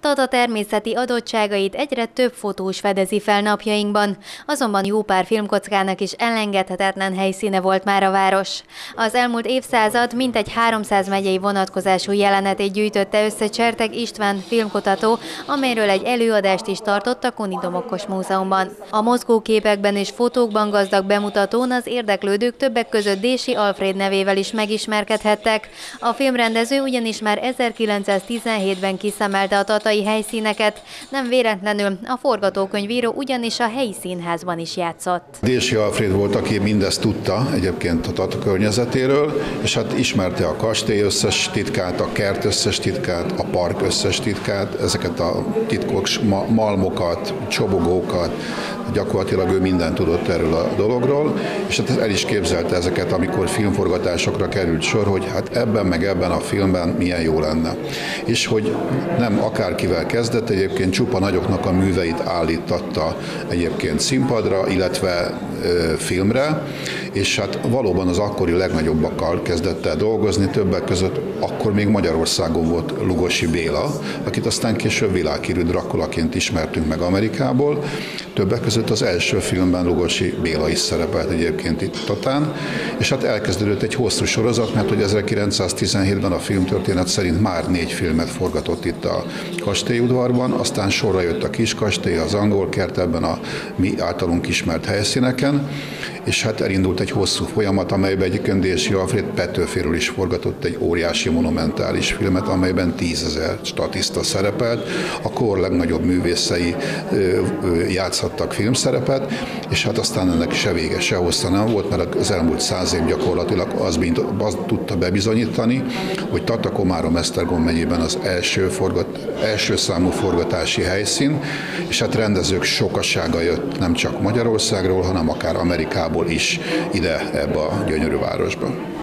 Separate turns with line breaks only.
Tata természeti adottságait egyre több fotós fedezi fel napjainkban, azonban jó pár filmkockának is elengedhetetlen helyszíne volt már a város. Az elmúlt évszázad mintegy 300 megyei vonatkozású jelenetét gyűjtötte össze Cserteg István filmkutató, amelyről egy előadást is tartott a Koni Domokos Múzeumban. A mozgóképekben és fotókban gazdag bemutatón az érdeklődők többek között Dési Alfréd nevével is megismerkedhettek. A filmrendező ugyanis már 1917-ben kiszemelte a tatai helyszíneket, nem véletlenül a forgatókönyvíró ugyanis a helyi színházban is játszott.
Dési Alfréd volt, aki mindezt tudta egyébként a Tata környezetéről, és hát ismerte a kastély összes titkát, a kert összes titkát, a park összes titkát, ezeket a titkos malmokat, csobogókat, gyakorlatilag ő mindent tudott erről a dologról, és hát el is képzelte ezeket, amikor filmforgatásokra került sor, hogy hát ebben meg ebben a filmben milyen jó lenne. És hogy nem akárkivel kezdett, egyébként csupa nagyoknak a műveit állítatta egyébként színpadra, illetve filmre, és hát valóban az akkori legnagyobbakkal kezdett el dolgozni, többek között akkor még Magyarországon volt Lugosi Béla, akit aztán később világhírű Draculaként ismertünk meg Amerikából. Többek között az első filmben Lugosi Béla is szerepelt egyébként itt Tatán, és hát elkezdődött egy hosszú sorozat, mert hogy 1917-ben a filmtörténet szerint már 4 filmet forgatott itt a kastélyudvarban, aztán sorra jött a Kiskastély, az Angol kert ebben a mi általunk ismert helyszíneken, és hát elindult egy hosszú folyamat, amelyben egyébként Dési Alfréd Petőfiről is forgatott egy óriási monumentális filmet, amelyben 10 000 statiszta szerepelt, a kor legnagyobb művészei játszhattak filmszerepet, és hát aztán ennek se vége, se hossza nem volt, mert az elmúlt 100 év gyakorlatilag az tudta bebizonyítani, hogy Tata-Komárom-Esztergom megyében az első számú forgatási helyszín, és hát rendezők sokasága jött nem csak Magyarországról, hanem akár Amerikából is ide ebbe a gyönyörű városba.